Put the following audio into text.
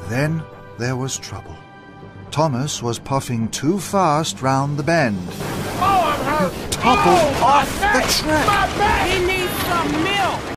Then there was trouble. Thomas was puffing too fast round the bend. Oh, I'm hurt! Toppled off the track. My back! He needs some milk!